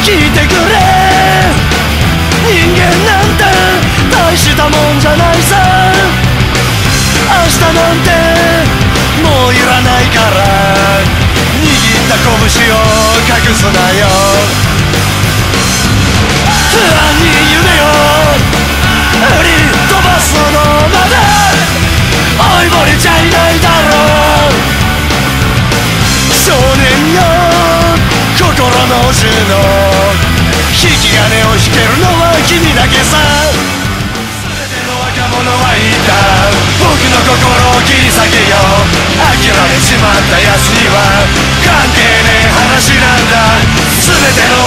聞いてくれ、人間なんて大したもんじゃないさ。明日なんてもういらないから、握った拳を隠すなよ。不安に夢を売り飛ばすのまで追いぼれちゃいないだろう。少年よ、心の銃の引き金を引けるのは君だけさ。全ての若者は言った、僕の心を切り裂けよ。諦めちまった奴には関係ねえ話なんだ。全ての